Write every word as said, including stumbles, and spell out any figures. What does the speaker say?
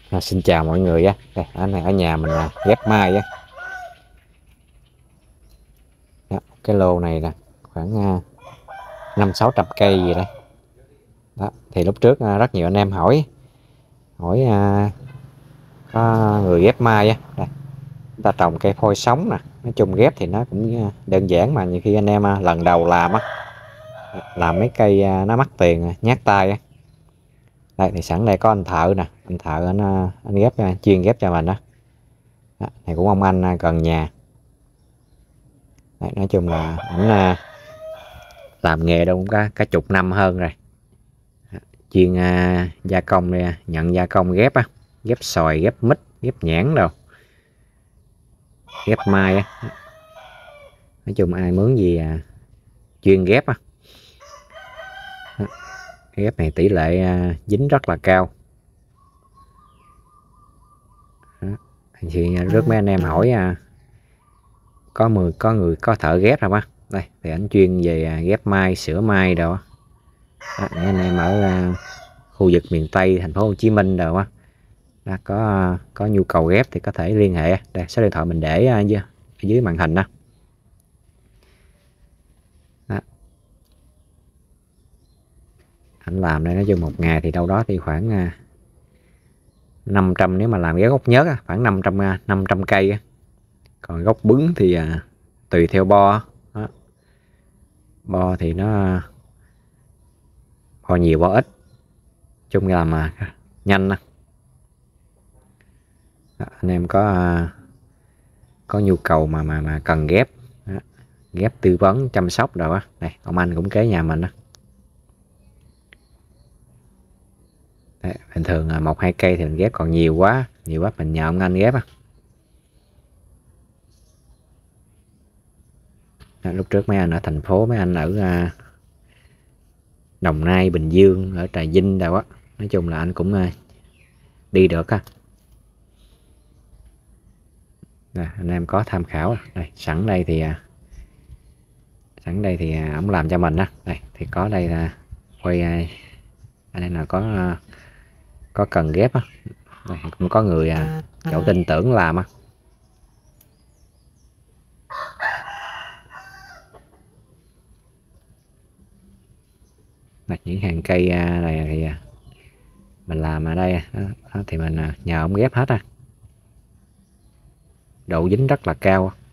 À, xin chào mọi người á. Đây, ở này ở nhà mình là ghép mai á. Đó, cái lô này là khoảng uh, năm sáu trăm cây gì đây. Đó, thì lúc trước uh, rất nhiều anh em hỏi hỏi uh, có người ghép mai á. Đây, chúng ta trồng cây phôi sống nè. Nói chung ghép thì nó cũng uh, đơn giản, mà nhiều khi anh em uh, lần đầu làm á, làm mấy cây uh, nó mắc tiền uh, nhát tay á. Đây thì sẵn đây có anh thợ nè, anh thợ anh uh, anh ghép uh, chuyên ghép cho mình đó. Đó, này cũng ông anh uh, gần nhà. Đấy, nói chung là ảnh uh, làm nghề đâu cũng cả, cả chục năm hơn rồi. Chuyên uh, gia công, nhận gia công ghép á, ghép xoài, ghép mít, ghép nhãn đâu, ghép mai á. Nói chung ai mướn gì uh, chuyên ghép á. Ghép này tỷ lệ uh, dính rất là cao. Đó. Thì rất mấy anh em hỏi uh, có mười có người có thợ ghép rồi á. Đây thì anh chuyên về uh, ghép mai, sửa mai đâu á. Đó, anh em ở uh, khu vực miền Tây, thành phố Hồ Chí Minh đâu á, đã có có nhu cầu ghép thì có thể liên hệ. Đây số điện thoại mình để uh, dưới, dưới màn hình đó. Đó. Anh làm đây nói chung một ngày thì đâu đó thì khoảng uh, năm trăm, nếu mà làm ghép gốc nhớt khoảng năm trăm uh, năm trăm cây. Còn gốc bứng thì uh, tùy theo bo. Đó. Bo thì nó bo nhiều bo ít, chung làm mà nhanh đó. Đó, anh em có uh, có nhu cầu mà mà mà cần ghép đó, ghép tư vấn chăm sóc rồi á. Đây ông anh cũng kế nhà mình đó. Đấy, bình thường là một hai cây thì mình ghép, còn nhiều quá nhiều quá mình nhờ ông anh ghép á. Đó, lúc trước mấy anh ở thành phố, mấy anh ở uh, Đồng Nai, Bình Dương, ở Trà Vinh đâu á, nói chung là anh cũng uh, đi được á. Đây, anh em có tham khảo. Đây sẵn đây thì uh, sẵn đây thì uh, ông làm cho mình á. Đây thì có đây là quay uh, anh em nào có uh, có cần ghép á. Đây, cũng có người uh, chỗ tin tưởng làm á. Đây, những hàng cây uh, này thì uh, mình làm ở đây đó, thì mình uh, nhờ ông ghép hết á. Độ dính rất là cao.